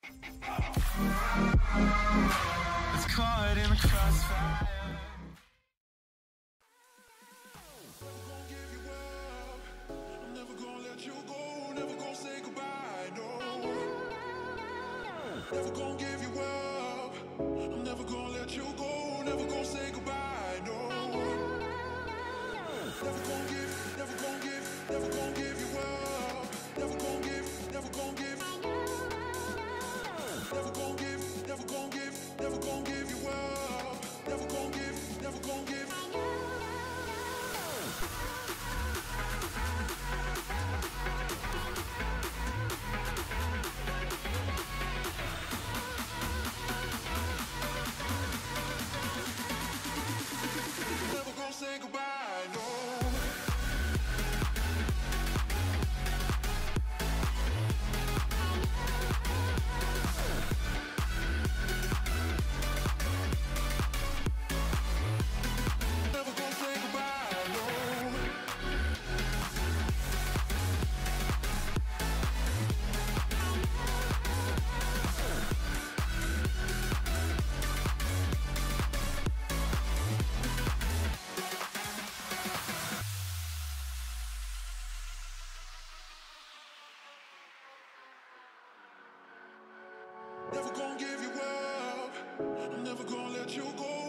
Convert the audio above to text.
It's caught in the crossfire. Never gonna give you up. I'm never gonna let you go. Never gonna say goodbye. No. Never gonna give you up. I'm never gonna let you go. Never gonna say goodbye. No. Never gonna give. Never gonna give. Never gonna give you up. Never gonna give. Never gonna give. Never gonna give. Never gonna give. Never gonna give you up. Never gonna give. Never gonna give. Never gonna say goodbye, no. Never gonna say goodbye, no. Never gonna give you up. I'm never gonna let you go.